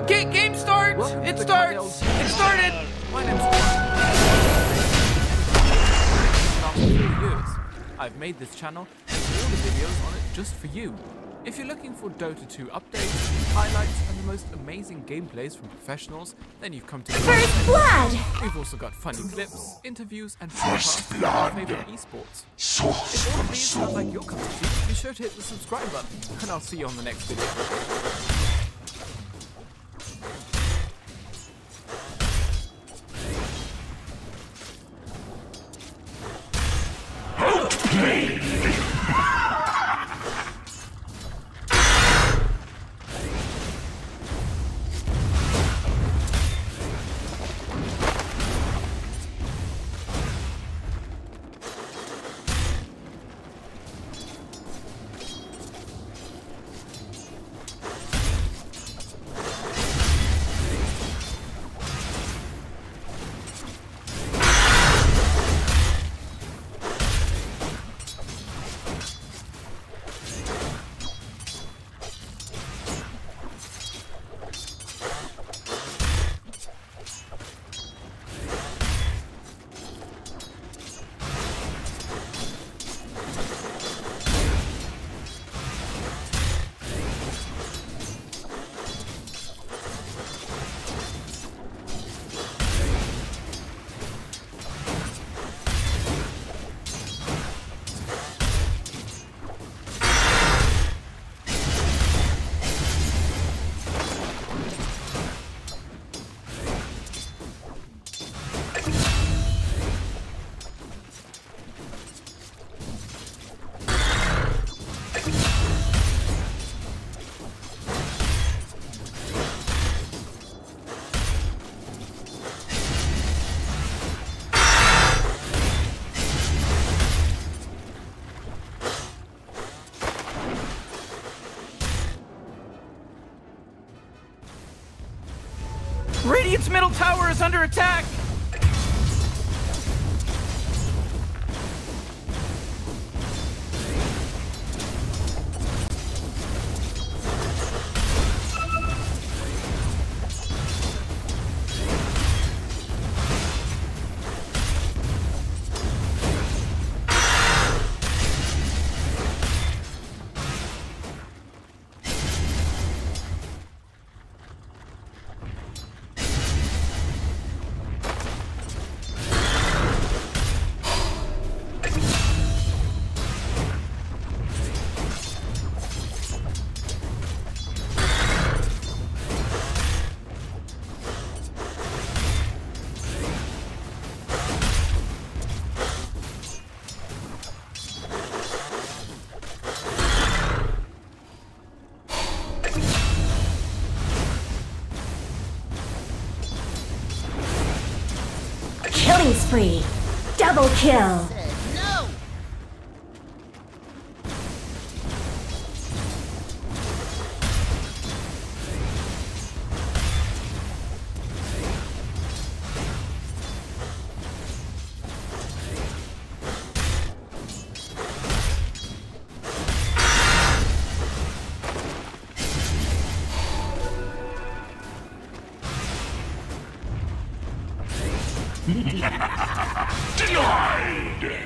Game start! It starts! It started! My name's Juan. After 3 years, I've made this channel and all the videos on it just for you. If you're looking for Dota 2 updates, highlights, and the most amazing gameplays from professionals, then you've come to the right First blood! We've also got funny clips, interviews, and podcasts of our favorite esports. If all of these sound like your cup of tea, be sure to hit the subscribe button, and I'll see you on the next video. Radiant's middle tower is under attack! Killing spree! Double kill! Denied!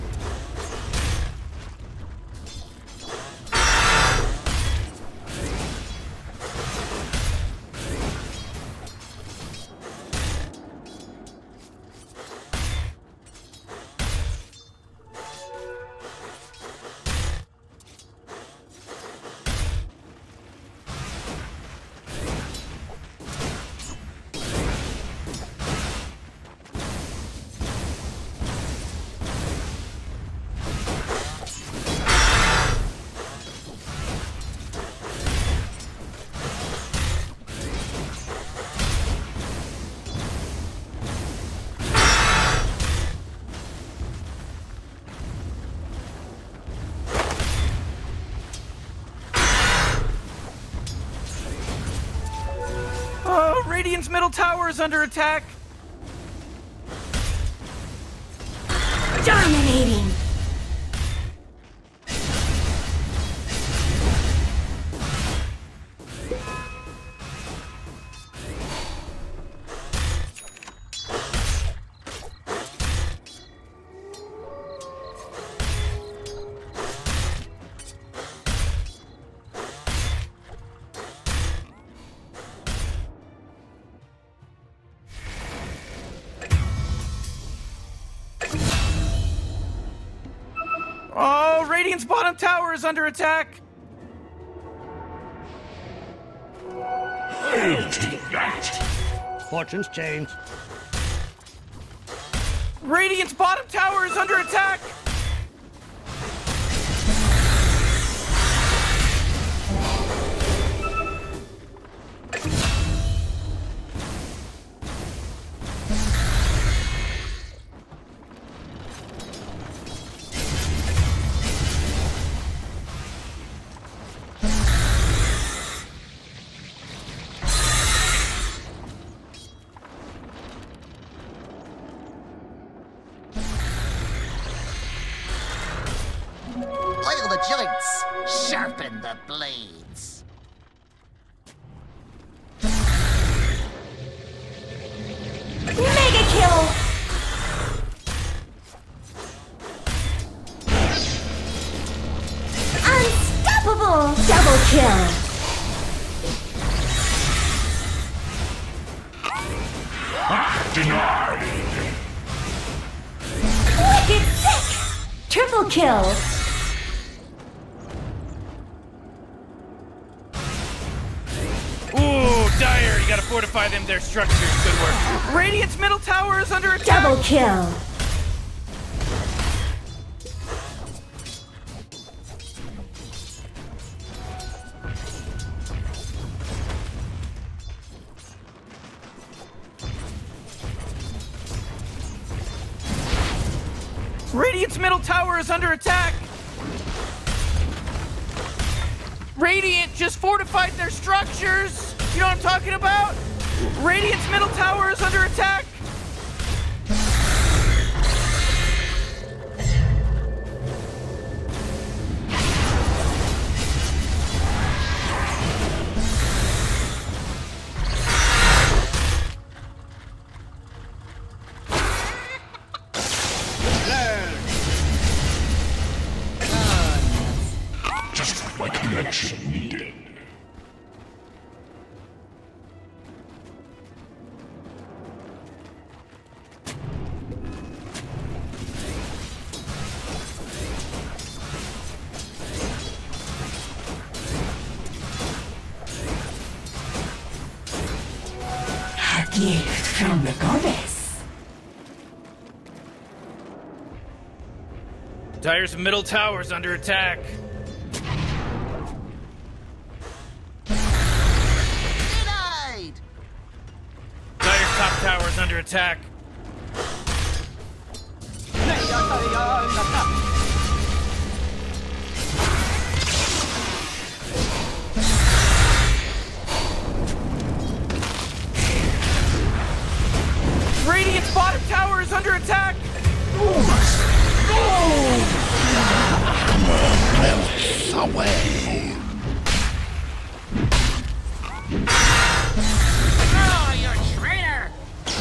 Radiant's middle tower is under attack! Dominating! Radiant's bottom tower is under attack. I'll take that. Fortunes change. Radiant's bottom tower is under attack. Oil the joints, sharpen the blades. Mega kill! Unstoppable! Double kill! Denied. Wicked sick! Triple kill! Ooh, Dire, you gotta fortify them, their structures. Good work. Radiant's middle tower is under attack. Double kill! Radiant's middle tower is under attack. Radiant just fortified their structures. You know what I'm talking about? Radiant's middle tower is under attack. Just what my connection needed. A gift from the goddess. Dire's middle tower is under attack. Denied! Dire's top tower is under attack. Radiant's bottom tower is under attack. Melts away. Oh, you traitor!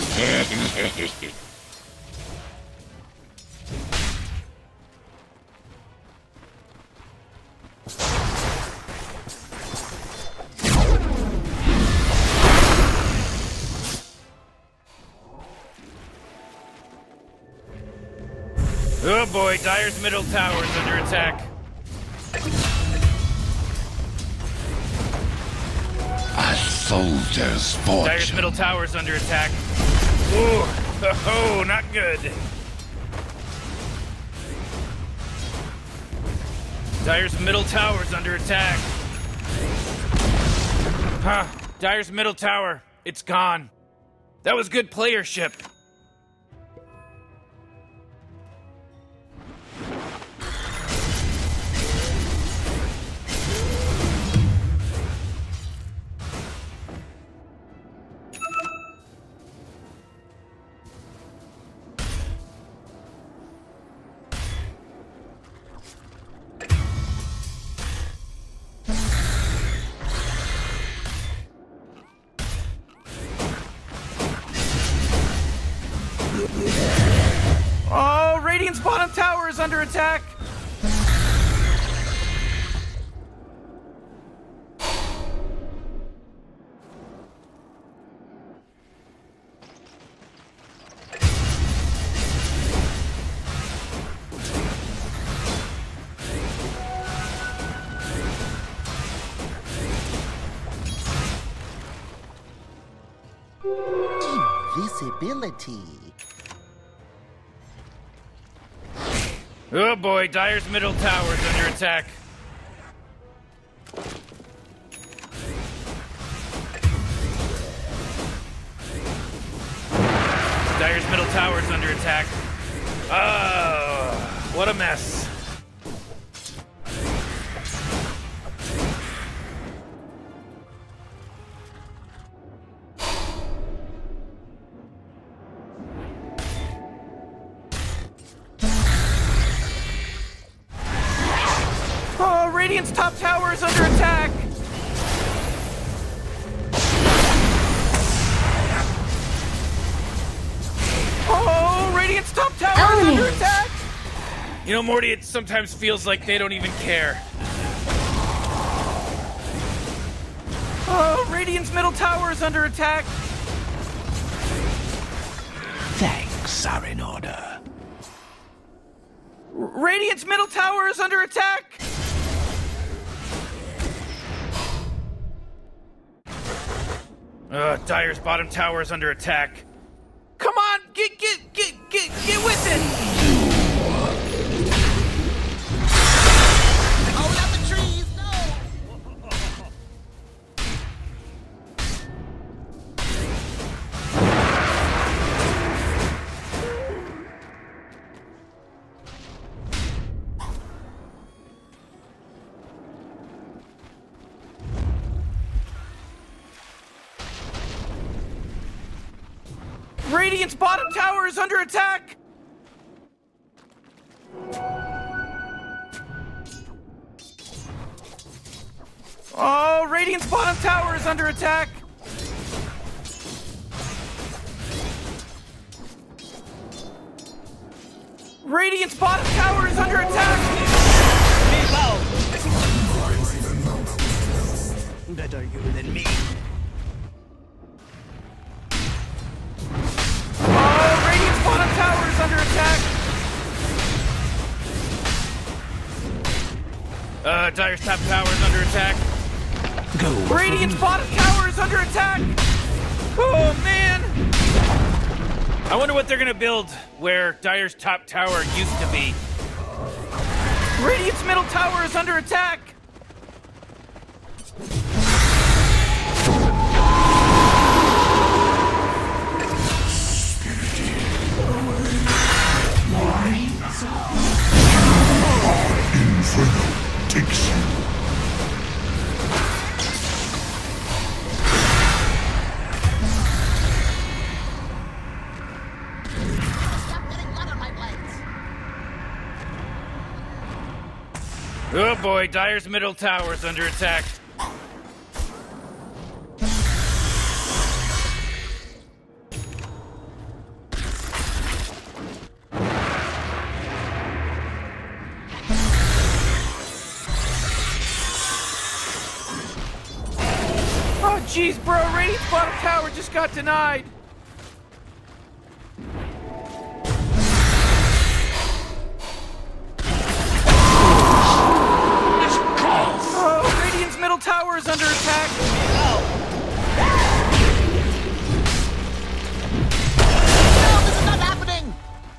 Oh boy, Dire's middle tower is under attack. A soldier's Dire's fortune. middle tower is under attack. Ooh, oh, not good. Dire's middle tower is under attack. Huh, Dire's middle tower, it's gone. That was good playership. Oh, Radiant's bottom tower is under attack. invisibility. Oh boy, Dire's middle tower is under attack. Dire's middle tower is under attack. Oh, what a mess. Oh, Radiant's top tower is under attack! Oh, Radiant's top tower is under attack! You know, Morty, it sometimes feels like they don't even care. Oh, Radiant's middle tower is under attack! Thanks are in order. Radiant's middle tower is under attack! Dire's bottom tower is under attack. Come on, get with it! Oh, not the trees, no! Radiant's bottom tower is under attack! Oh, Radiant's bottom tower is under attack! Radiant's bottom tower is under attack! Better you than me. Oh, Radiant's bottom tower is under attack! Dire's top tower is under attack. Radiant's bottom tower is under attack! Oh, man! I wonder what they're gonna build where Dire's top tower used to be. Radiant's middle tower is under attack! Inferno takes you. Stop getting blood on my blades. Oh boy, Dire's middle tower is under attack. Oh, jeez, bro, Radiant's bottom tower just got denied! Oh, Radiant's middle tower is under attack! No, this is not happening!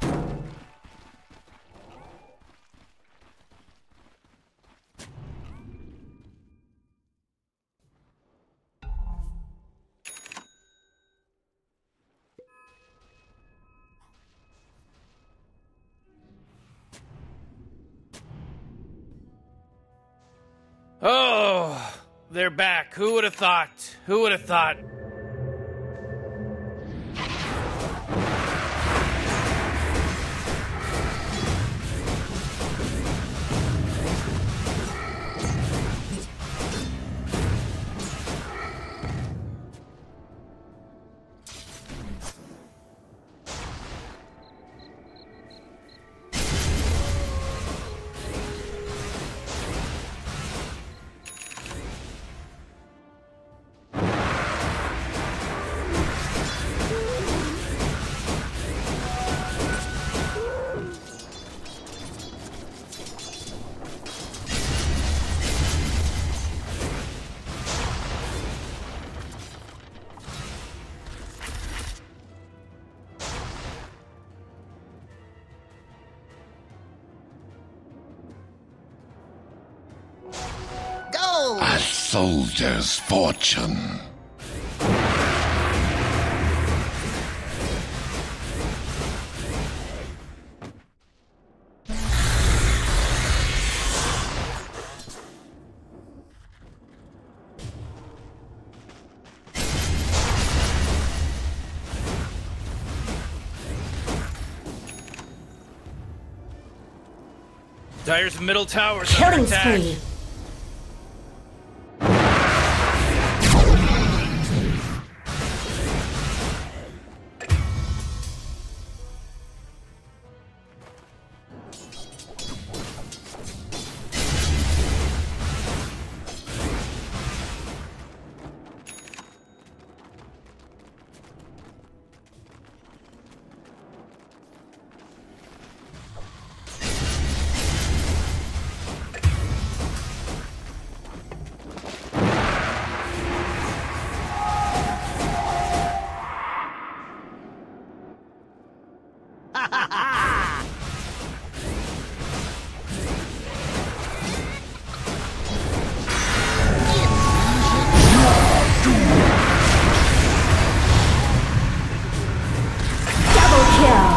Oh, they're back. Who would have thought? Who would have thought? soldier's fortune. Dire's middle tower is under Killing attack. spree. Double kill.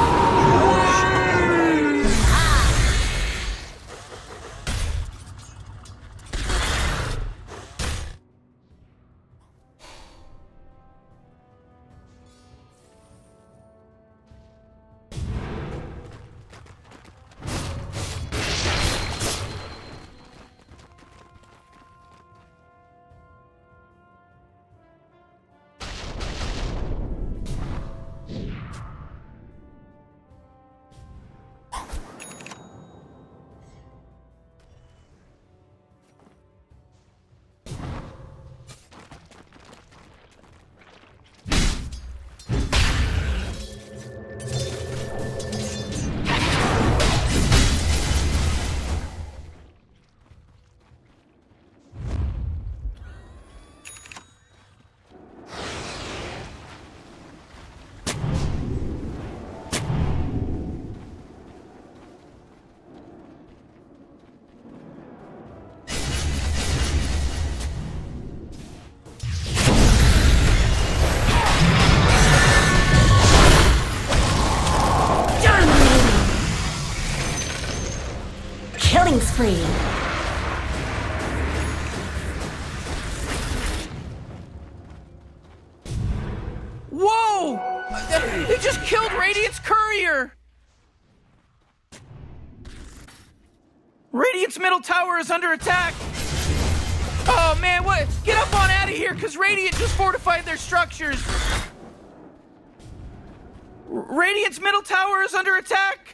Killing spree. Whoa! They just killed Radiant's courier! Radiant's middle tower is under attack! Oh man, what? Get up on out of here, because Radiant just fortified their structures! Radiant's middle tower is under attack!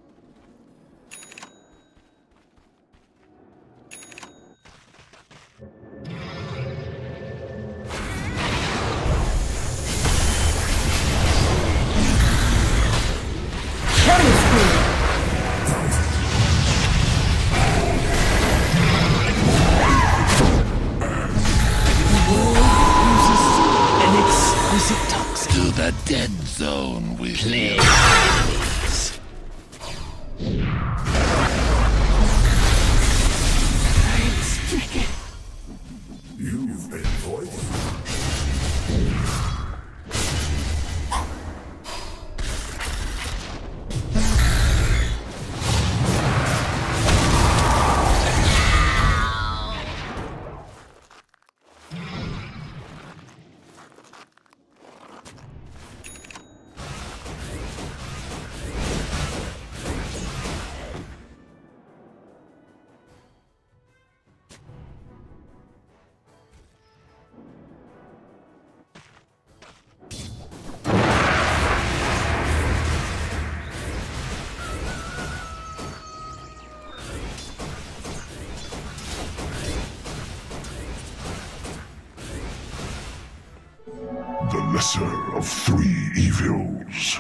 Killing spree. An exquisite toxin to the dead zone with play. You've been voiced. The lesser of three evils.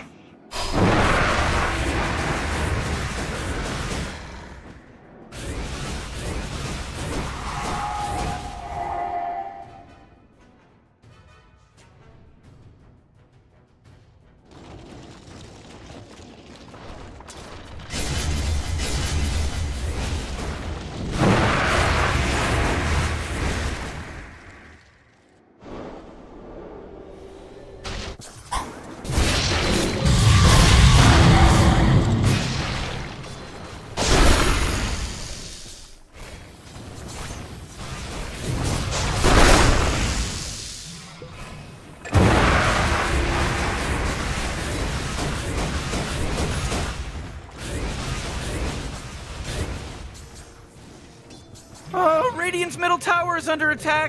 Radiant's middle tower is under attack.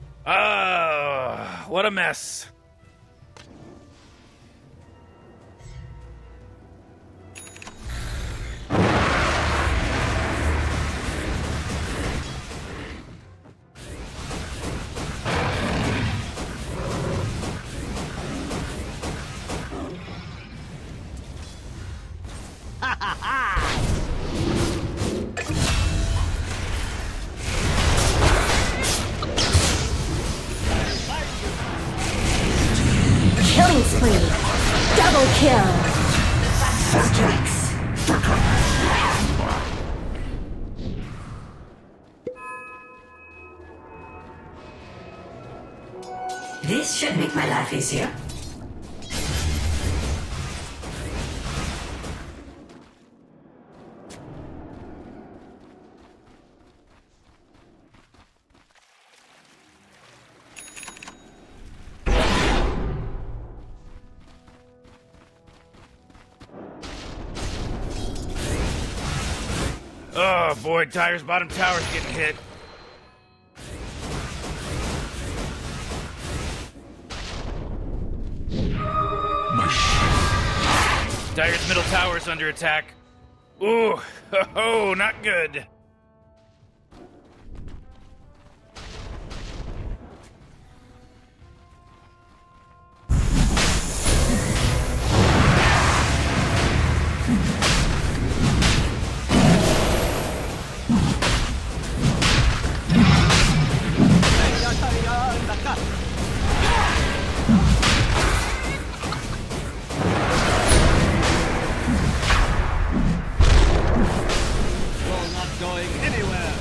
What a mess. Killing spree. Double kill. Strikes. This should make my life easier. Oh boy, Dyer's bottom tower's getting hit. Dyer's middle tower's under attack. Ooh, oh, not good. You're not going anywhere.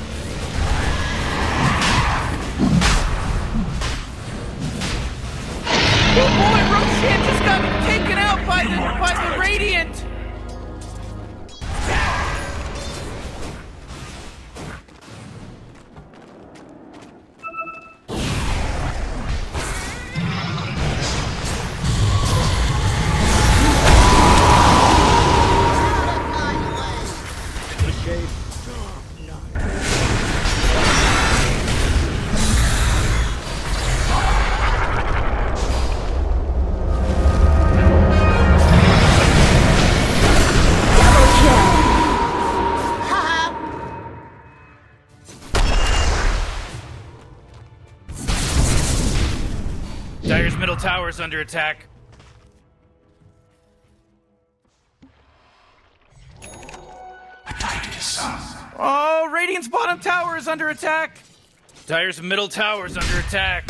Oh boy, Roshan just got taken out by the Radiant. Dyer's middle tower's under attack. Oh, Radiant's bottom tower is under attack. Dyer's middle tower's under attack.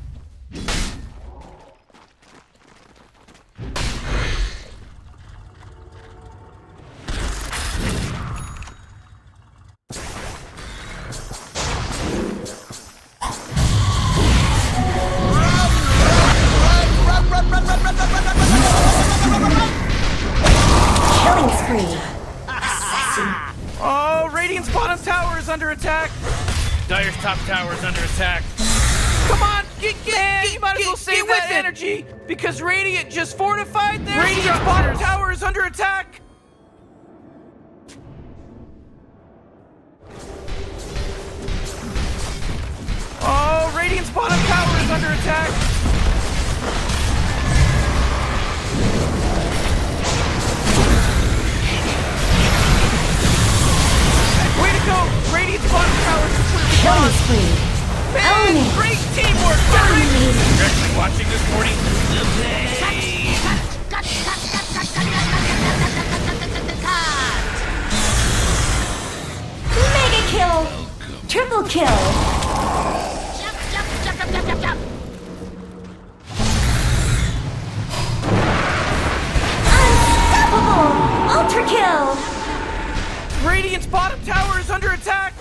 Killing spree. Assassin. Oh, Radiant's bottom tower is under attack. Dyer's top tower's under attack. Come on, get you might as well save that energy because Radiant just fortified their Radiant's bottom tower is under attack. Oh, Radiant's bottom tower is under attack. Way to go! Radiant's bottom tower is completely Killing gone. spree. Man, great teamwork! Dominating. You're actually watching this, Morty? Mega kill. Triple kill. Unstoppable. Ultra kill. Radiant's bottom tower is under attack.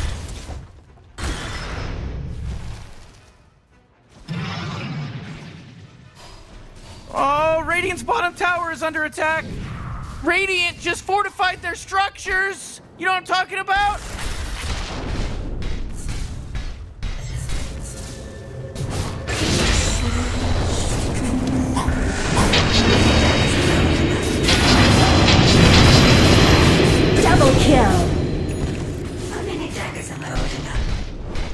Oh, Radiant's bottom tower is under attack. Radiant just fortified their structures. You know what I'm talking about? Double kill. How many daggers am I holding up?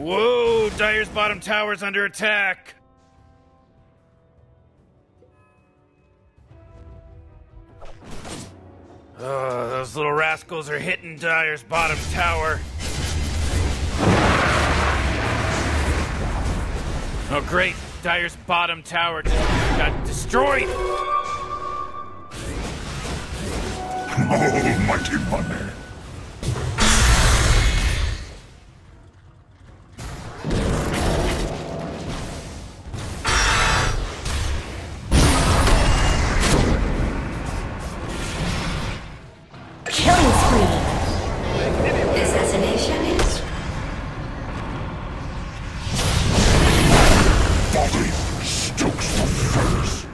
Whoa, Dire's bottom tower's under attack. Oh, those little rascals are hitting Dire's bottom tower. Oh, great. Dire's bottom tower just got destroyed. Almighty money. Killing spree. Assassination is Body stokes the furnace.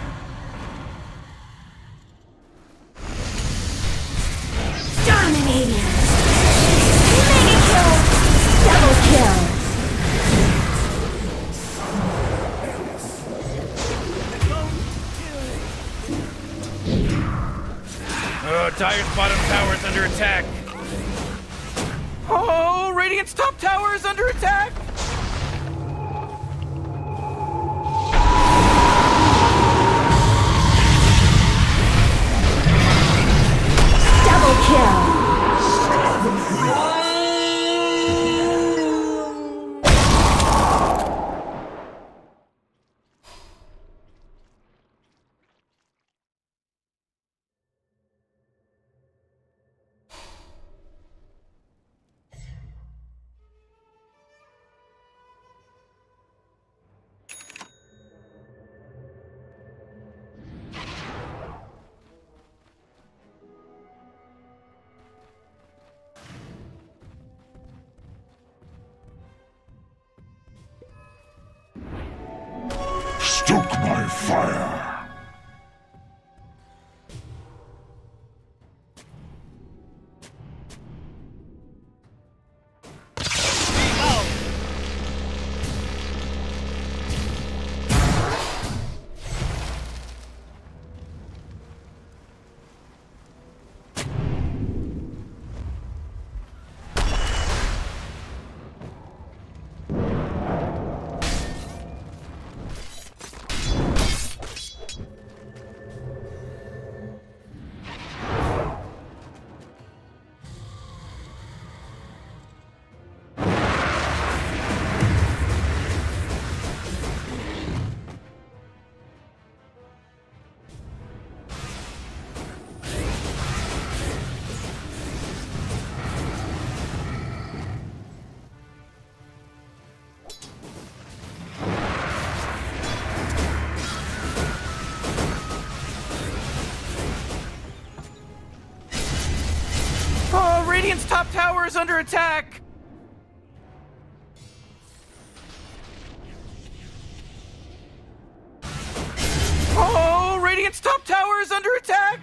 dominating. Mega kill. Double kill. Oh, Dire's bottom tower is under attack. Oh, Radiant's top tower is under attack. Double kill. Stoke my fire. Oh, Radiant's top tower is under attack. Oh, Radiant's top tower is under attack.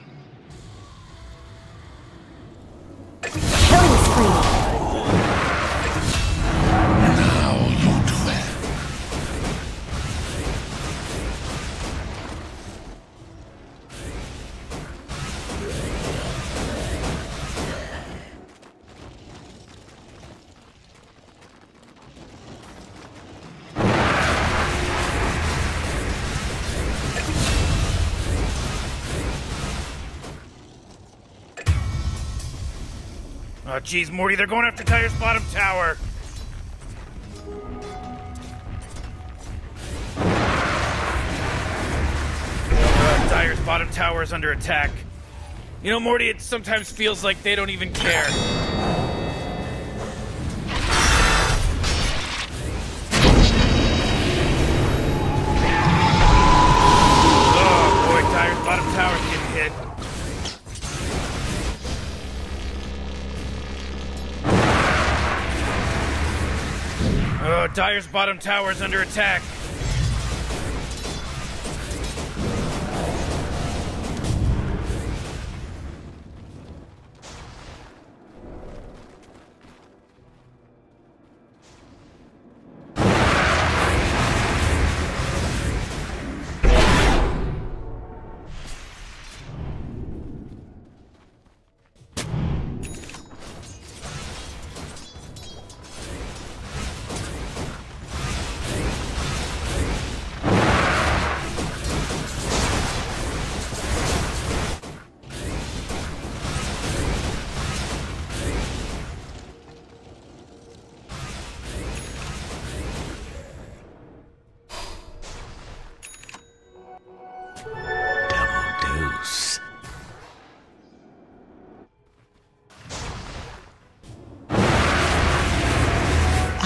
Killing spree. Now you dwell. Oh, geez, Morty, they're going after Dire's bottom tower. Dire's bottom tower is under attack. You know, Morty, it sometimes feels like they don't even care. Oh, boy, Dire's bottom tower's getting hit. Oh, Dire's bottom tower is under attack.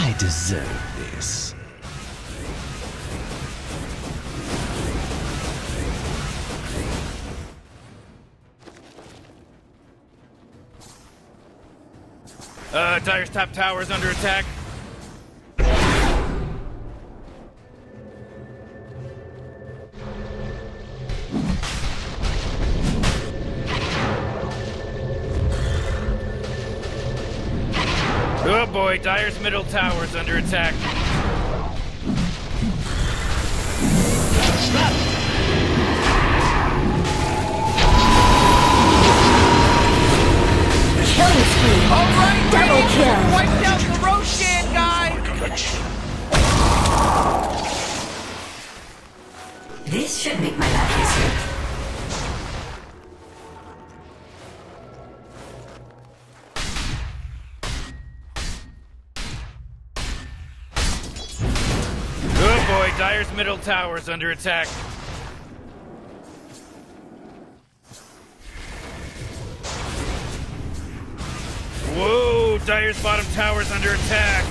I deserve this. Dire's top tower is under attack. Oh boy, Dire's middle tower is under attack. Killing spree. All right, Double Radiant kill. wiped out the Roshan guy. This should make my life easier. Oh boy, Dire's middle tower is under attack. Whoa, Dire's bottom tower is under attack.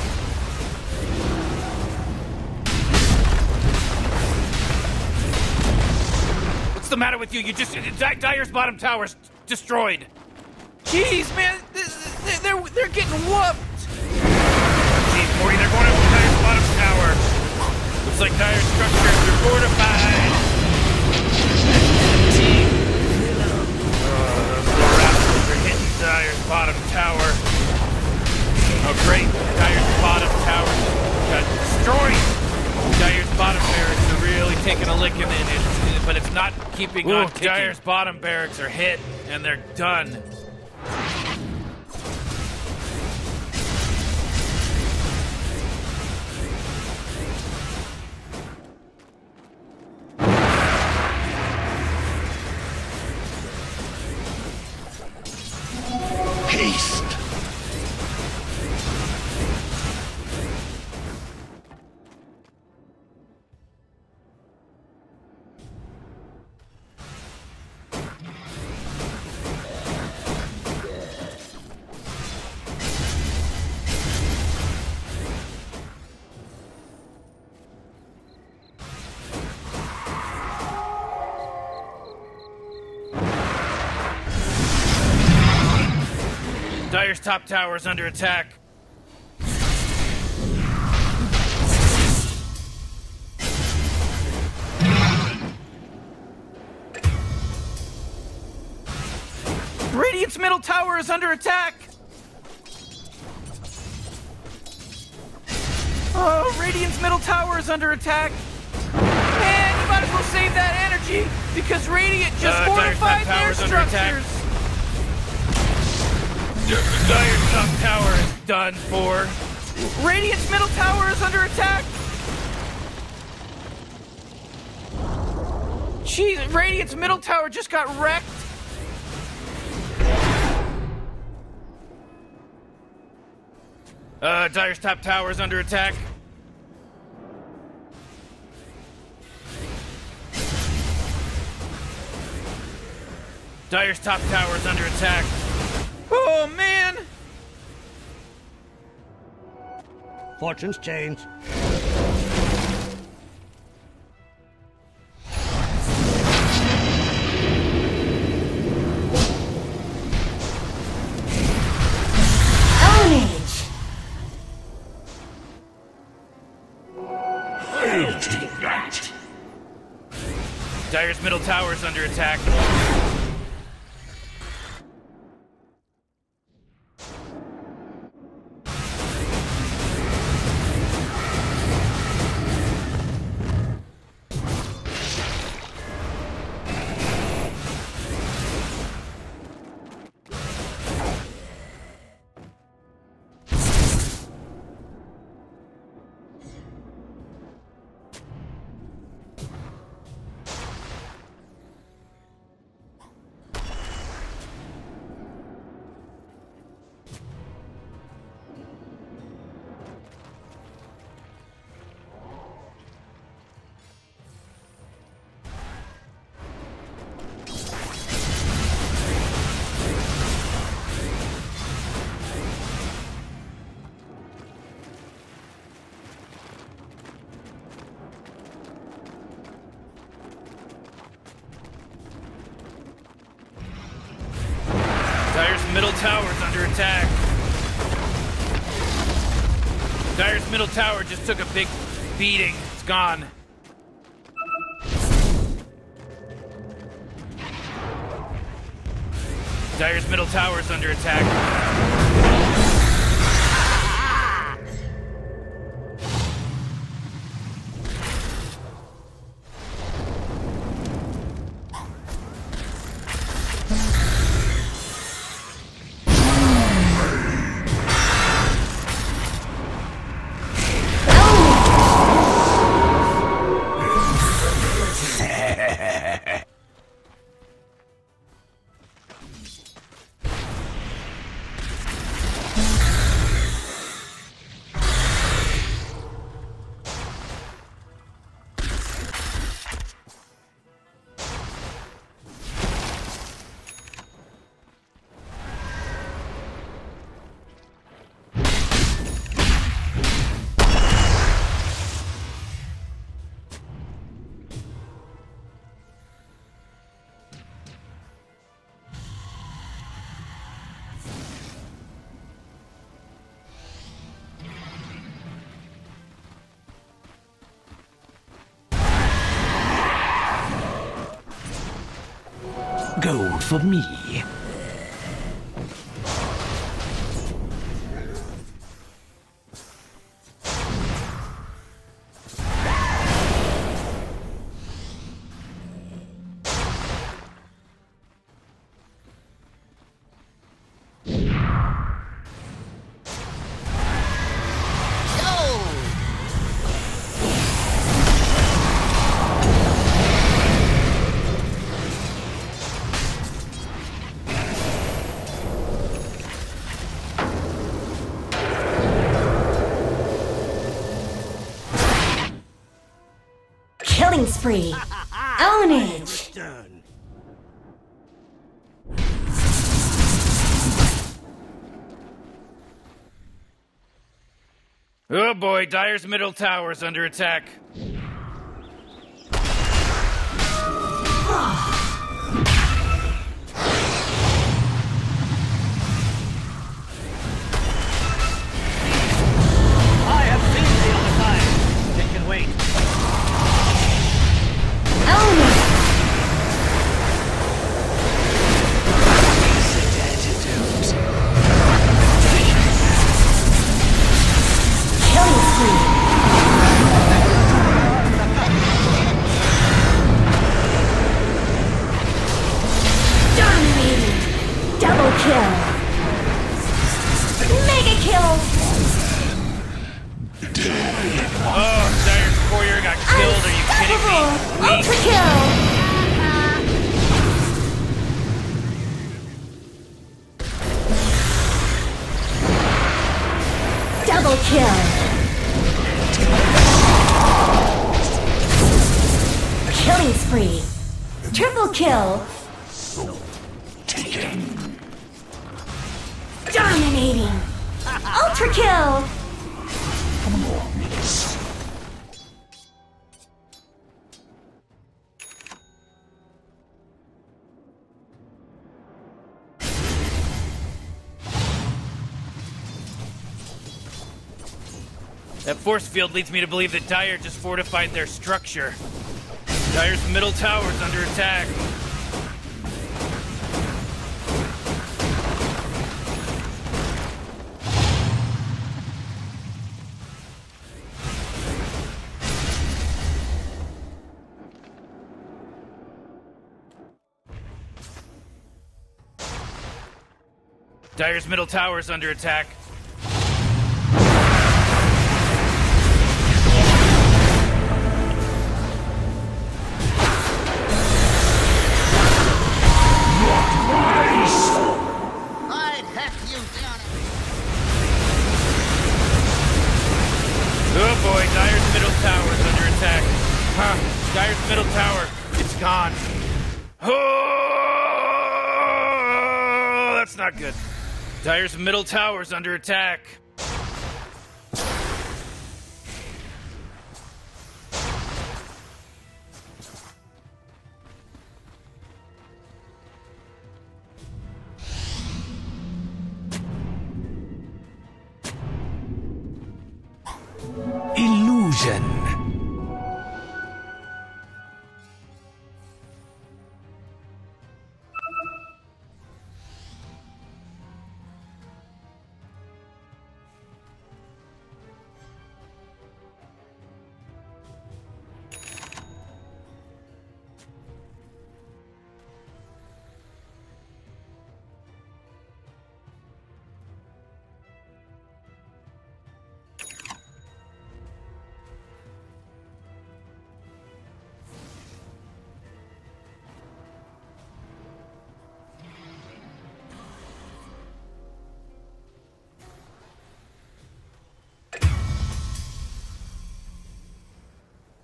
What's the matter with you? Dire's bottom tower's destroyed. Jeez, man, they're getting whooped. Jeez, Morty, they're going after Dire's bottom tower. Looks like Dire's structures are fortified. Those rascals are hitting Dire's bottom tower. Oh, great. Dire's bottom tower got destroyed. Dire's bottom barracks are really taking a licking in it, but it's not keeping on ticking. Dire's bottom barracks are hit, and they're done. Haste! Dire's top tower is under attack. Radiant's middle tower is under attack. Oh, Radiant's middle tower is under attack. And you might as well save that energy because Radiant just fortified their structures. Dire's top tower is done for. Radiant's middle tower is under attack. Jeez, Radiant's middle tower just got wrecked. Dire's top tower is under attack. Dire's top tower is under attack. Oh, man. Fortunes change. Carnage! I'll take that! Dire's middle tower is under attack. Dire's middle tower just took a big beating. It's gone. Dire's middle tower is under attack. Gold for me. Killing spree. Ownage. Done. Oh boy, Dire's middle tower is under attack. I have seen the other time. It can wait. Ownage. Killing spree. Dominating. Double kill. Mega kill. Oh, Dire's courier got killed. Are you kidding me? Ultra kill. Double kill. Killing spree. Triple kill. Dominating. Ultra kill. That force field leads me to believe that Dire just fortified their structure. Dire's middle tower is under attack. Dire's middle tower is under attack. I'd have you down. Oh boy, Dire's middle tower is under attack. Huh, Dire's middle tower, it's gone. Oh, that's not good. Dire's middle tower is under attack.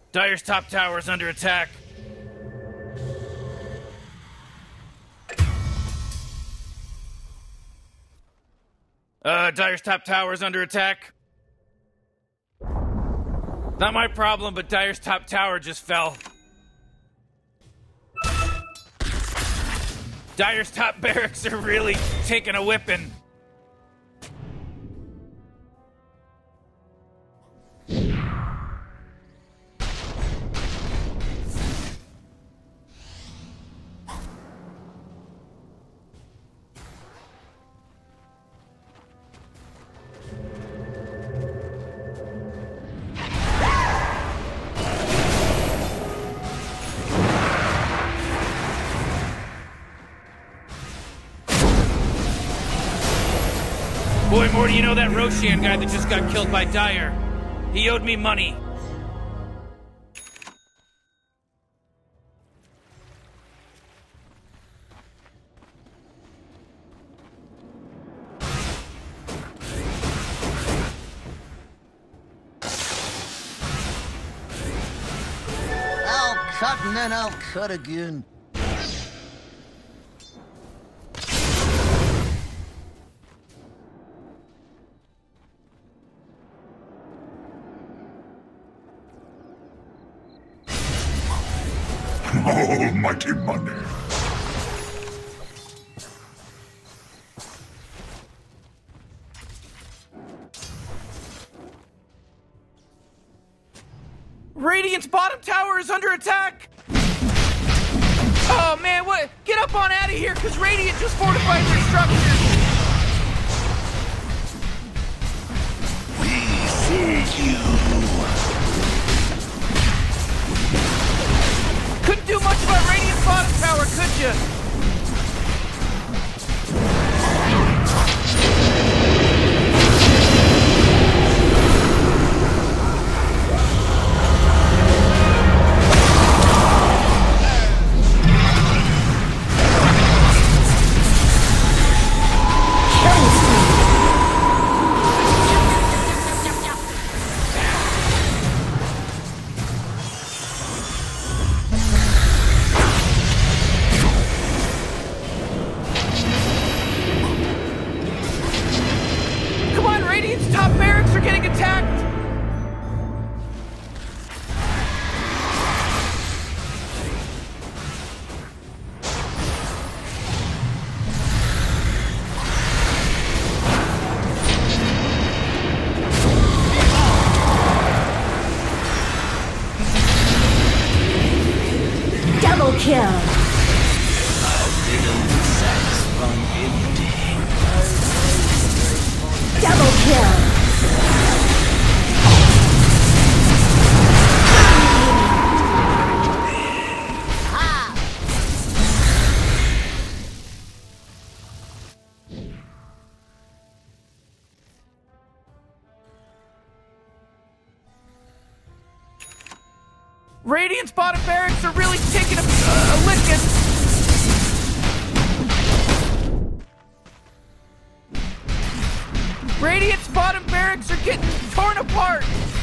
Dire's top tower is under attack. Dire's top tower is under attack. Not my problem, but Dire's top tower just fell. Dire's top barracks are really taking a whipping. Boy, Morty, you know that Roshan guy that just got killed by Dire? He owed me money. I'll cut and then I'll cut again. Almighty money. Radiant's bottom tower is under attack! Oh man, what? Get up on out of here, cause Radiant just fortified their structures! We see you. Couldn't do much about Radiant's bottom tower, could ya? Radiant's top barracks are getting attacked! Double kill. Double kill. Radiant's bottom barracks are really taking a licking. Radiant's bottom barracks are getting torn apart.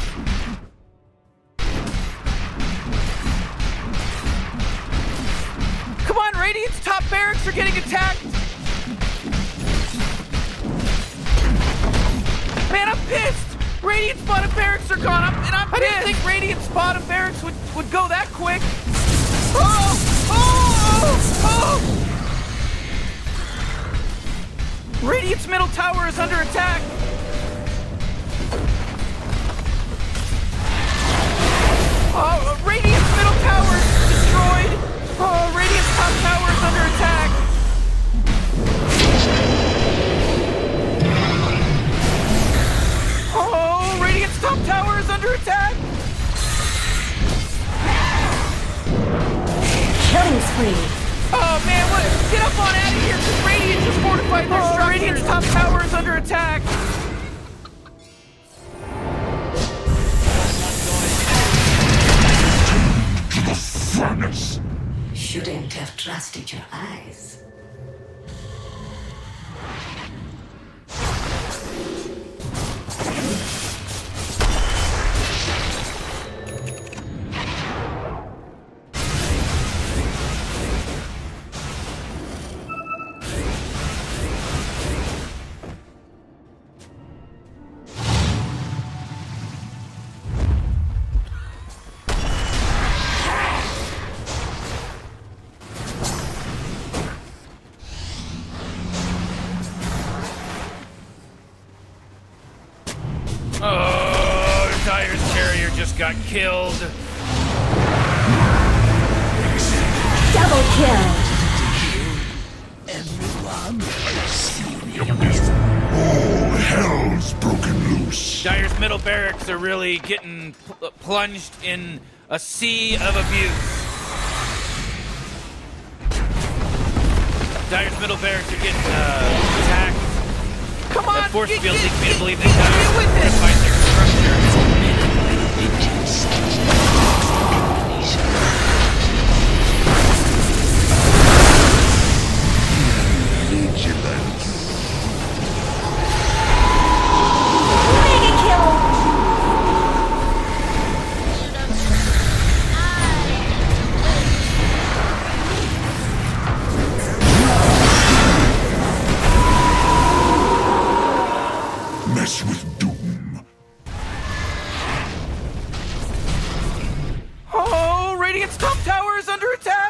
Come on, Radiant's top barracks are getting attacked. Man, I'm pissed. Radiant's bottom barracks are gone, and I'm pissed. I didn't think Radiant's bottom barracks would go that quick. Oh! Oh! Oh! Radiant's middle tower is under attack. Oh, Radiant's middle tower is destroyed. Oh, Radiant's top tower is under attack. Oh, Radiant's top tower is under attack. Killing spree. Oh man, what? Get up on out of here, because Radiant just fortified their structures. Radiant's top tower is under attack. To the furnace. Shouldn't have trusted your eyes. got killed. Double kill. Everyone, I've seen your best. All hell's broken loose. Dire's middle barracks are really getting plunged in a sea of abuse. Dire's middle barracks are getting attacked. Come on, The force get- field get- leads me to get- believe get- that Dire's get with going to this. find their structure. Vigilance. Mega kill. Mess with doom. Oh, Radiant's top tower is under attack.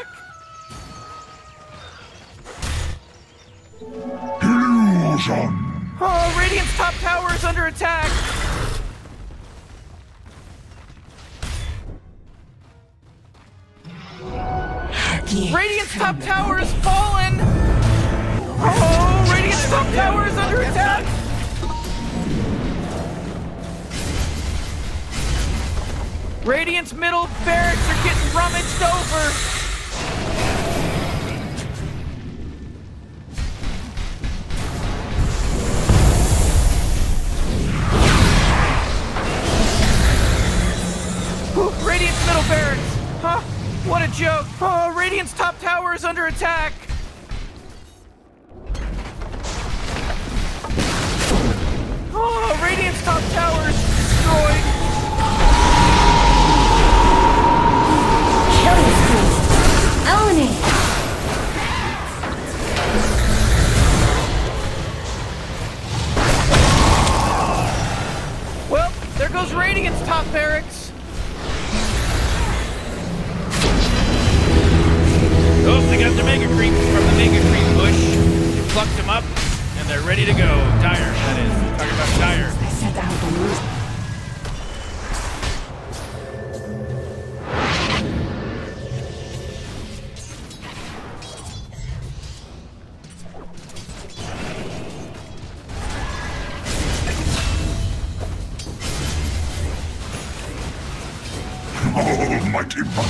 Illusion. Oh, Radiant's top tower is under attack. Radiant's top tower is fallen. Oh, Radiant's top tower is under attack. Radiant's middle barracks are getting rummaged over. Ooh, Radiant's middle barracks. Huh? What a joke. Oh, Radiant's top tower is under attack. Oh, Radiant's top tower is destroyed. Killing spree. Own it. Well, there goes Radiant's top barracks. Oh, they got their Mega Creep from the Mega Creep bush. They plucked them up, and they're ready to go. Dire, that is. Talking about Dire. I set out the news. Almighty Buck.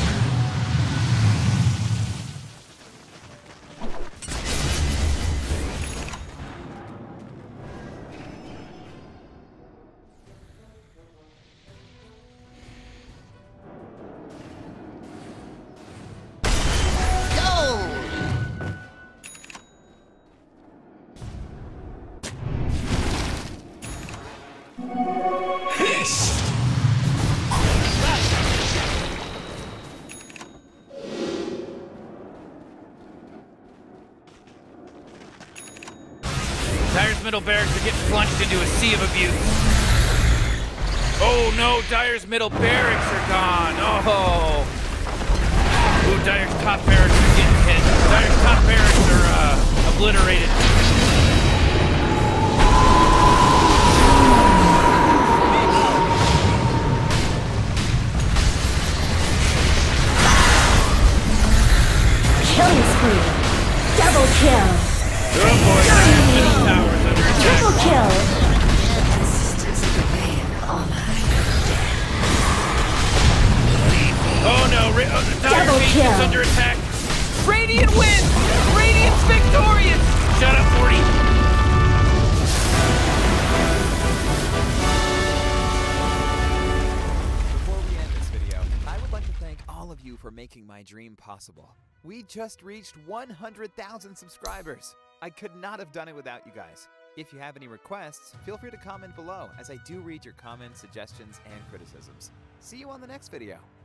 Dire's middle barracks are getting plunged into a sea of abuse. Oh no, Dire's middle barracks are gone. Oh. Ooh, Dire's top barracks are getting hit. Dire's top barracks are obliterated. Killing spree. Double kill. Oh boy, Dire's middle tower's under attack. Triple kill. Oh no, Dire Double Fiend is kill. under attack. Radiant wins. Radiant's victorious. Shut up, 40. Before we end this video, I would like to thank all of you for making my dream possible. We just reached 100,000 subscribers. I could not have done it without you guys. If you have any requests, feel free to comment below, as I do read your comments, suggestions, and criticisms. See you on the next video.